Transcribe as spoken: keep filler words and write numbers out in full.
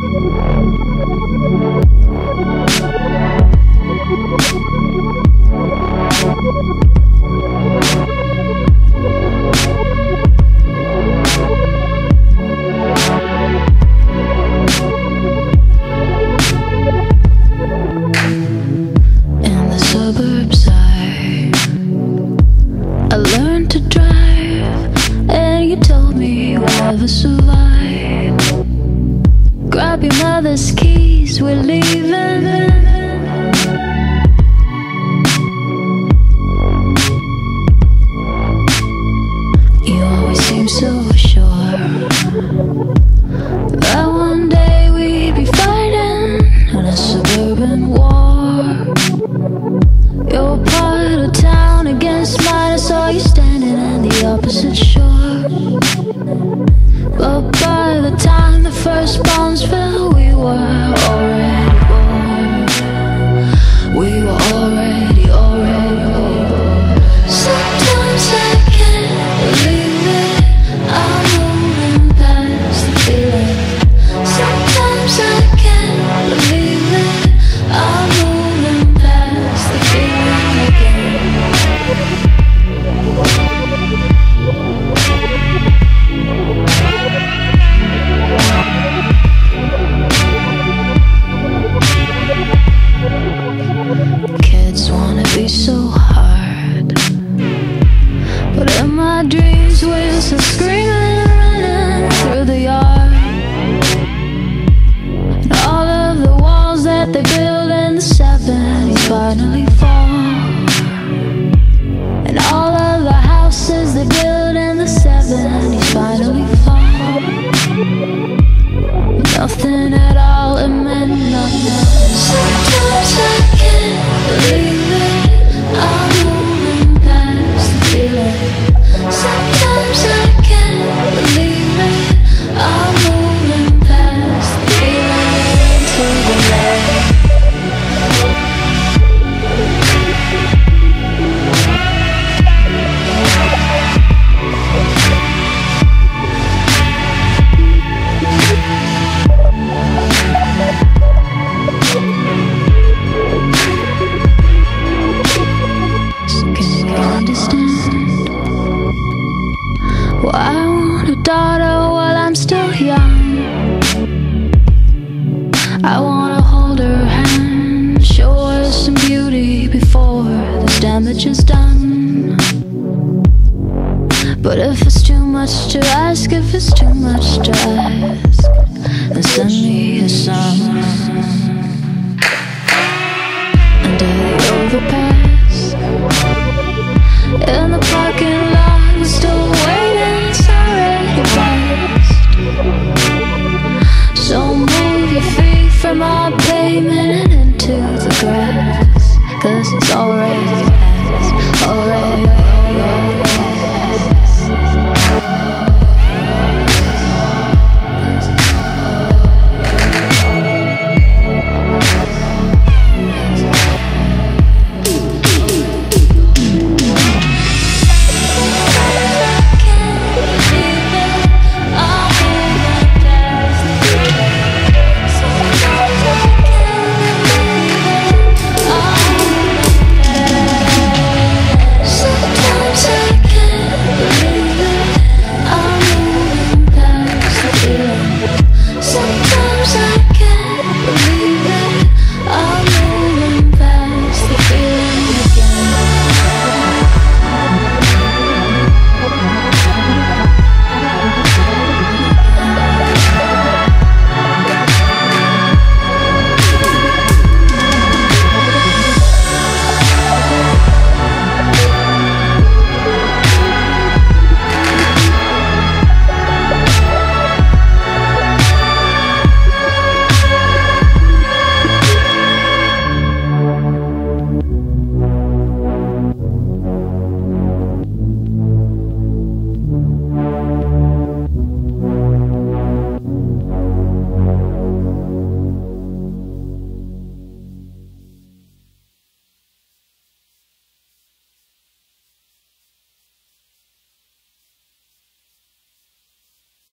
Survive. Grab your mother's keys, we're leaving. You always seem so sure that one day we'd be fighting in a suburban war. You're part of town against mine. I saw you standing in the opposite shore. But by the time the first bombs fell, we were already born. We were already, already born. Sometimes I can't believe it, I'm moving past the feeling. Sometimes I can't believe it, I'm moving past the feeling again. Kids wanna be so hard, but in my dreams we're still screaming and running through the yard. And all of the walls that they built in the seventies finally fall. And all of the houses they built in the seventies finally fall. Nothing at all, it meant nothing. Sometimes I can't believe it, I'm moving past the feeling. Sometimes I can't believe it, I'm moving past the feeling to the light. Well, I want a daughter while I'm still young. I wanna hold her hand, show her some beauty before this damage is done. But if it's too much to ask, if it's too much to ask, then send me a song under the overpass. In the parking lot, we're still waiting, it's already past. So move your feet from our pavement and into the grass, 'cause it's already past, already